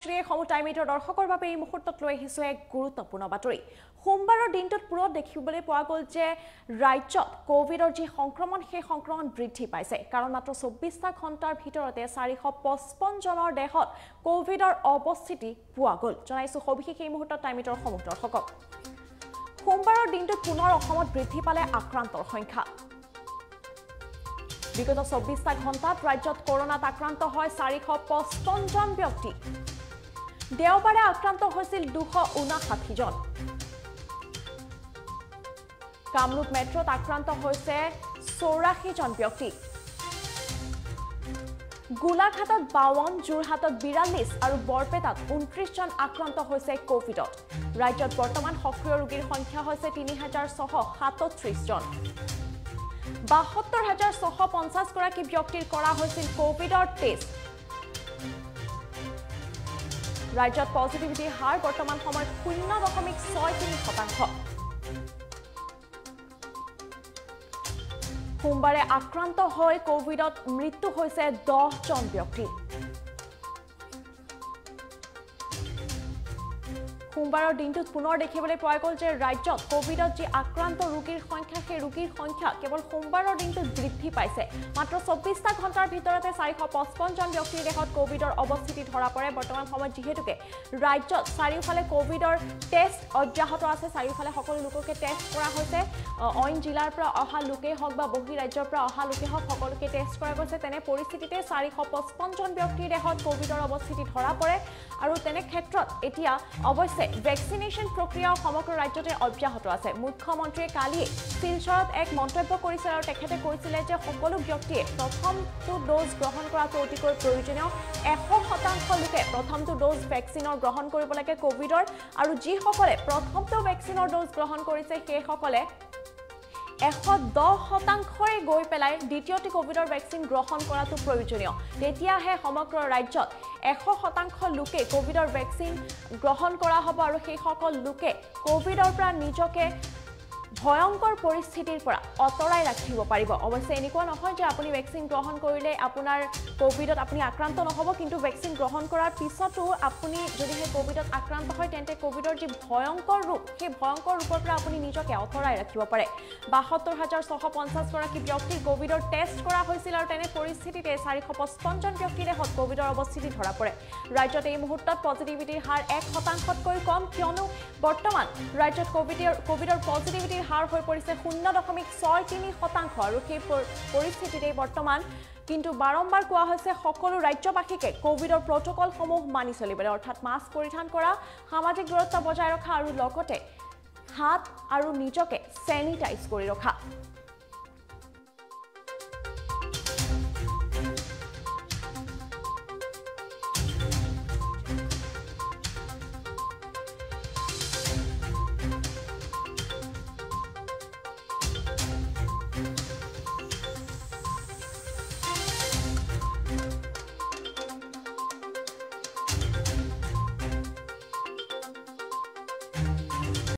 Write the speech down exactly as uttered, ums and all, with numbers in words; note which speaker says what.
Speaker 1: সমটাইমিটৰ দৰ্শকৰ বাবে এই মুহূৰ্তত লৈ আহিছো এক গুৰুত্বপূৰ্ণ বাতৰি সোমবাৰৰ দিনটোত পুৰত দেখিবলৈ পোৱা গ'ল যে ৰাজ্যত কোভিডৰ যি সংক্ৰমণ সেই সংক্ৰমণ বৃদ্ধি পাইছে কাৰণ মাত্ৰ চৌব্বিছটা ঘণ্টাৰ ভিতৰতে চাৰিশ পঁচপন্ন জনৰ দেহত কোভিডৰ অৱস্থিতি পোৱা গ'ল জনাইছো সবিশেষ এই মুহূৰ্তত টাইমিটৰ সমুখ দৰ্শকক সোমবাৰৰ দিনটোত পুনৰ অসমত বৃদ্ধি পালে আক্ৰান্তৰ সংখ্যা বিগত চৌব্বিছটা ঘণ্টাত ৰাজ্যত কৰোনাত আক্ৰান্ত হয় চাৰিশ পঁচপন্ন জন ব্যক্তি দেওবাৰে আক্ৰান্ত হৈছিল দুশ ঊনষাঠি জন কামৰূপ মেট্ৰত আক্ৰান্ত হৈছে চৌৰাশী জন ব্যক্তি গোলাঘাটত বাৱন্ন যোৰহাটত বিৰাল্লিছ আৰু বৰপেটাত ঊনত্ৰিছ জন আক্ৰান্ত হৈছে কোভিডত ৰাজ্যত বৰ্তমান সক্ৰিয় ৰোগীৰ সংখ্যা হৈছে তিনি হাজাৰ ছশ সাতত্ৰিছ জন বাসত্তৰ হাজাৰ ছশ পঞ্চাছ গৰাকী ব্যক্তিৰ কৰা হৈছিল কোভিডৰ টেষ্ট ৰাজ্যত পজিটিভিটিৰ হাৰ বৰ্তমান সময়ত শূন্য দশমিক ছয় তিনি শতাংশ সোমবাৰে আক্ৰান্ত হৈ কোভিডত মৃত্যু হৈছে দহ জন ব্যক্তি সোমবাৰৰ দিনটোত পুনৰ দেখিবলৈ পোৱা গ'ল যে ৰাজ্যত কোভিডত যি আক্ৰান্ত ৰোগীৰ সংখ্যা সেই ৰোগীৰ সংখ্যা কেৱল সোমবাৰৰ দিনটোত বৃদ্ধি পাইছে মাত্ৰ চৌব্বিছটা ঘণ্টাৰ ভিতৰতে চাৰিশ পঁচপন্ন জন ব্যক্তিৰ দেহত কোভিডৰ অৱস্থিতি ধৰা পৰে বৰ্তমান সময়ত যিহেতুকে ৰাজ্যত চাৰিওফালে কোভিডৰ টেষ্ট অব্যাহত আছে চাৰিওফালে সকলো লোককে টেষ্ট কৰা হৈছে অইন জিলাৰ পৰা অহা লোকেই হওক বা বহি ৰাজ্যৰ পৰা অহা লোকেই হওক সকলোকে টেষ্ট কৰা গৈছে তেনে পৰিস্থিতিতে চাৰিশ পঁচপন্ন জন ব্যক্তিৰ দেহত কোভিডৰ অৱস্থিতি ধৰা পৰে আৰু তেনে ক্ষেত্ৰত এতিয়া অৱশ্যে ভ্যাকসিনেশন প্ৰক্ৰিয়া সমগ্ৰ ৰাজ্যতে অব্যাহত আছে মুখ্যমন্ত্ৰীয়ে কালি শিলচৰত এক মন্তব্য কৰিছিল আৰু তেখেতে কৈছিল যে সকলো ব্যক্তিয়ে প্ৰথমটো ড'জ গ্ৰহণ কৰাটো অতিকৈ প্ৰয়োজনীয় এশ শতাংশ লোকে প্ৰথমটো ড'জ ভ্যাকচিনৰ গ্ৰহণ কৰিব লাগে কোভিডৰ আৰু যিসকলে প্ৰথমটো ভ্যাকচিনৰ ড'জ গ্ৰহণ কৰিছে সেইসকলে এশ দহ শতাংশই গৈ পেলাই দ্বিতীয়টি কোভিডৰ ভ্যাকচিন গ্ৰহণ কৰাটো প্ৰয়োজনীয় তেতিয়াহে সমগ্ৰ ৰাজ্যত এশ শতাংশ লোকে কোভিডৰ ভ্যাকচিন গ্ৰহণ কৰা হ'ব আৰু সেই সকল লোকে কোভিডৰ পৰা নিজকে ভয়ংকৰ পৰিস্থিতিৰ পৰা অতৰাই ৰাখিব পাৰিব অৱশ্যে এনেকুৱা নহয় যে আপুনি ভ্যাকচিন গ্ৰহণ কৰিলে আপোনাৰ কোভিডত আপুনি আক্ৰান্ত নহব কিন্তু ভ্যাকচিন গ্ৰহণ কৰাৰ পিছতো আপুনি যদি হে কোভিডত আক্ৰান্ত হয় তেন্তে কোভিডৰ যি ভয়ংকৰ ৰূপ সেই ভয়ংকৰ ৰূপৰ পৰা আপুনি নিজকে অতৰাই ৰাখিব পাৰে বাসত্তৰ হাজাৰ ছশ পঞ্চাছ গৰাকী ব্যক্তিৰ কোভিডৰ টেষ্ট কৰা হৈছিল আৰু তেনে পৰিস্থিতিতে চাৰিশ পঁচপন্ন জন ব্যক্তিৰ দেহত কোভিডৰ অৱস্থিতি ধৰা পৰে ৰাজ্যত এই মুহূৰ্তত পজিটিভিটিৰ হাৰ এক শতাংশতকৈ কম কিয়নো বৰ্তমান ৰাজ্যত কোভিডৰ কোভিডৰ পজিটিভিটিৰ হাৰ হৈ পৰিছে শূন্য দশমিক ছয় তিনি শতাংশ আৰু সেই পৰিস্থিতিতে বৰ্তমান কিন্তু বাৰম্বাৰ কোৱা হৈছে সকলো ৰাজ্যবাসীকে কোভিডৰ প্ৰটকলসমূহ মানি চলিবলৈ অৰ্থাৎ মাস্ক পৰিধান কৰা সামাজিক দূৰত্ব বজাই ৰখা আৰু লগতে হাত আৰু নিজকে স্যানিটাইজ কৰি ৰখা